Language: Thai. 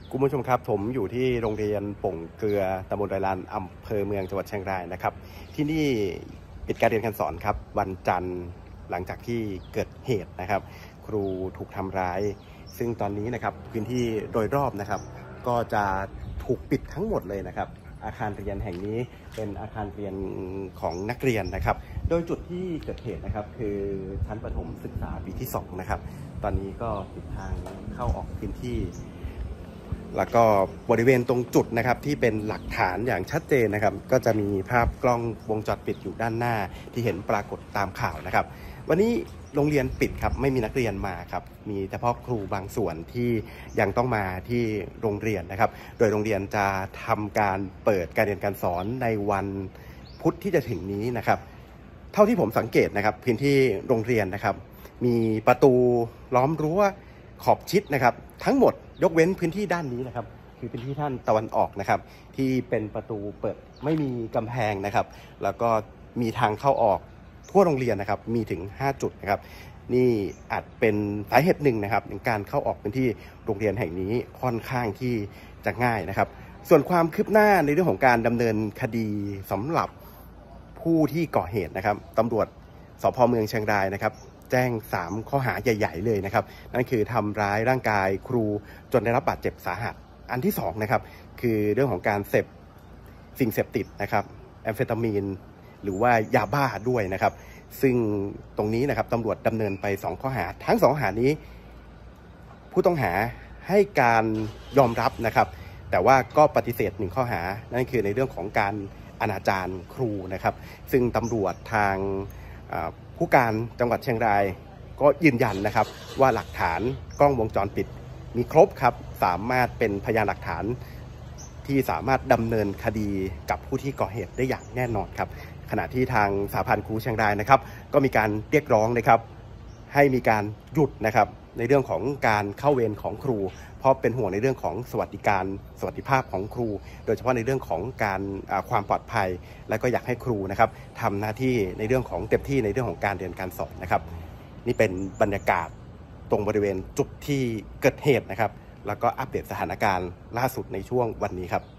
คุณผู้ชมครับผมอยู่ที่โรงเรียนป่งเกลือตำบลดอยลานอำเภอเมืองจังหวัดเชียงรายนะครับที่นี่ปิดการเรียนการสอนครับวันจันทร์หลังจากที่เกิดเหตุนะครับครูถูกทำร้ายซึ่งตอนนี้นะครับพื้นที่โดยรอบนะครับก็จะถูกปิดทั้งหมดเลยนะครับอาคารเรียนแห่งนี้เป็นอาคารเรียนของนักเรียนนะครับโดยจุดที่เกิดเหตุนะครับคือชั้นประถมศึกษาปีที่2นะครับตอนนี้ก็ปิดทางเข้าออกพื้นที่แล้วก็บริเวณตรงจุดนะครับที่เป็นหลักฐานอย่างชัดเจนนะครับก็จะมีภาพกล้องวงจรปิดอยู่ด้านหน้าที่เห็นปรากฏตามข่าวนะครับวันนี้โรงเรียนปิดครับไม่มีนักเรียนมาครับมีเฉพาะครูบางส่วนที่ยังต้องมาที่โรงเรียนนะครับโดยโรงเรียนจะทำการเปิดการเรียนการสอนในวันพุธที่จะถึงนี้นะครับเท่าที่ผมสังเกตนะครับพื้นที่โรงเรียนนะครับมีประตูล้อมรั้วขอบชิดนะครับทั้งหมดยกเว้นพื้นที่ด้านนี้นะครับคือพื้นที่ด้านตะวันออกนะครับที่เป็นประตูเปิดไม่มีกำแพงนะครับแล้วก็มีทางเข้าออกทั่วโรงเรียนนะครับมีถึง5จุดนะครับนี่อาจเป็นสาเหตุหนึ่งนะครับในการเข้าออกพื้นที่โรงเรียนแห่งนี้ค่อนข้างที่จะง่ายนะครับส่วนความคืบหน้าในเรื่องของการดำเนินคดีสำหรับผู้ที่ก่อเหตุนะครับตำรวจสภ.เมืองเชียงรายนะครับแจ้ง3ข้อหาใหญ่ๆเลยนะครับนั่นคือทำร้ายร่างกายครูจนได้รับบาดเจ็บสาหัสอันที่2นะครับคือเรื่องของการเสพสิ่งเสพติดนะครับแอมเฟตามีนหรือว่ายาบ้าด้วยนะครับซึ่งตรงนี้นะครับตำรวจดำเนินไป2ข้อหาทั้ง2ข้อหานี้ผู้ต้องหาให้การยอมรับนะครับแต่ว่าก็ปฏิเสธ1ข้อหานั่นคือในเรื่องของการอนาจารครูนะครับซึ่งตำรวจทางผู้การจังหวัดเชียงรายก็ยืนยันนะครับว่าหลักฐานกล้องวงจรปิดมีครบครับสามารถเป็นพยานหลักฐานที่สามารถดำเนินคดีกับผู้ที่ก่อเหตุได้อย่างแน่นอนครับขณะที่ทางสหพันธ์ครูเชียงรายนะครับก็มีการเรียกร้องนะครับให้มีการหยุดนะครับในเรื่องของการเข้าเวรของครูเพราะเป็นห่วงในเรื่องของสวัสดิภาพของครูโดยเฉพาะในเรื่องของการความปลอดภัยและก็อยากให้ครูนะครับทำหน้าที่ในเรื่องของเต็มที่ในเรื่องของการเรียนการสอนนะครับนี่เป็นบรรยากาศตรงบริเวณจุดที่เกิดเหตุนะครับแล้วก็อัปเดตสถานการณ์ล่าสุดในช่วงวันนี้ครับ